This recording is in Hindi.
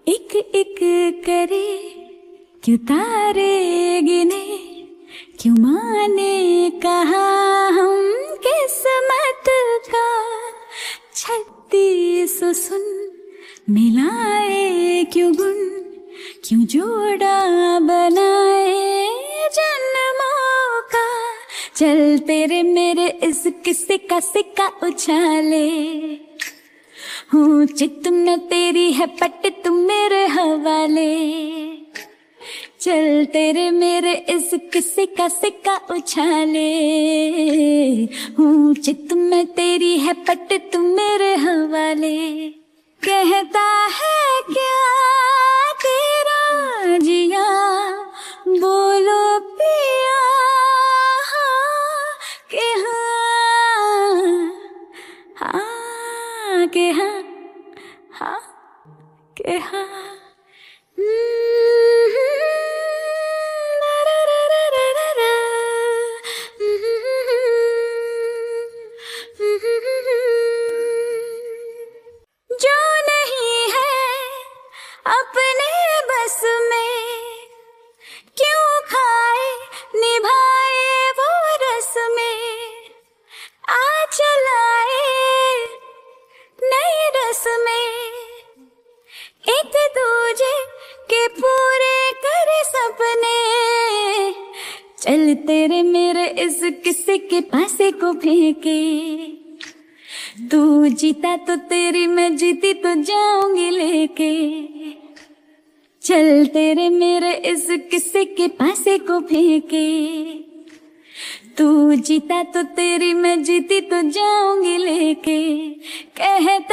एक एक करे क्यों तारे गिने, क्यों माने कहा हम किस्मत का। 36 सुन मिलाए क्यों गुण, क्यों जोड़ा बनाए जन्मों का। चल तेरे मेरे इस किस्से का सिक्का उछाले, हूँ चित में तेरी है पट तुम मेरे हवाले। चल तेरे मेरे इस किस्से का सिक्का उछाले, हूँ चित में तेरी है पट तुम मेरे हवाले। कहता है क्या तेरा जिया, बोलो पिया कि हाँ, हाँ कि हाँ, हाँ कि हाँ। जो नहीं है अपने बस में, क्यों खाए निभाए वो रस में। आ चलाए नई रस में, एक दूजे के पूरे करे सपने। चल तेरे मेरे इस किस्से के पासे को फेंके, तू जीता तो तेरी मैं जीती तो जाऊंगी लेके। चल तेरे मेरे इस किस्से के पासे को फेंके, तू जीता तो तेरी मैं जीती तो जाऊंगी लेके। कहता